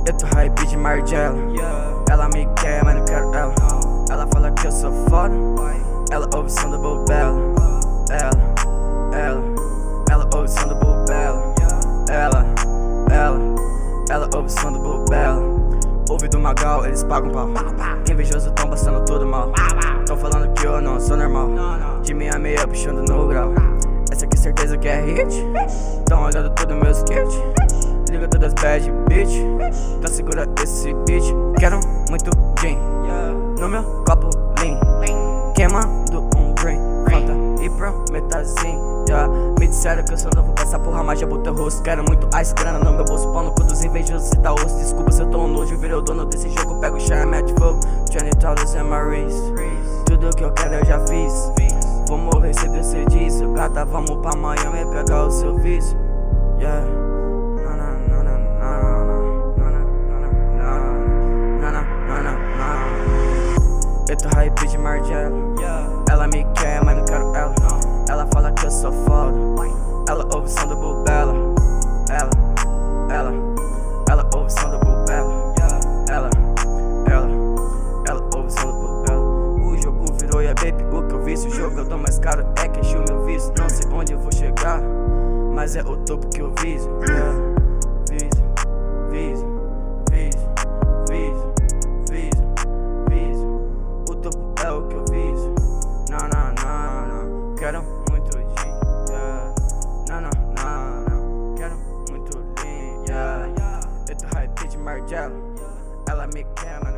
Eu tô hype de Margiela. Ela me quer, mas não quero ela. Ela fala que eu sou foda. Ela ouve o som do Bobela. Ela ouve o som do Bobela. Ela ouve o som do Bobela. Ouve do Magal, eles pagam pau. Invejoso tão passando tudo mal. Tão falando que eu não sou normal. De minha meia puxando no grau. Essa aqui certeza que é hit. Tão olhando tudo meus kits. Liga todas bad bitch. Então segura esse beat. Quero muito gin no meu copo lean. Queimando um drink. Falta e prometazinho. Me disseram que eu sou novo pra essa porra, mas já botei o rosto. Quero muito ice, grana no meu bolso. Pau no cu dos invejosos, cê tá osso. Desculpa se eu tô nojo, virei o dono desse jogo. Pego o chá, mete fogo. $20 in my wrist. Tudo que eu quero eu já fiz. Vou morrer se você disso. Gata, vamos pra Miami pegar o seu vício. Yeah. Eu tô hype de Margiela. Ela me quer, mas não quero ela. Ela fala que eu sou foda. Ela ouve o som do Bobela. Ela ouve o som do Bobela. Ela ouve o som do Bobela. O jogo virou e é baby o que eu visto. O jogo eu dou mais caro, é que enche o meu vício. Não sei onde eu vou chegar, mas é o topo que eu viso. O topo é o que eu viso. Não. Quero muito dinheiro. Não. Quero muito dinheiro. Eu tô hype de Margiela. Ela me quer, mas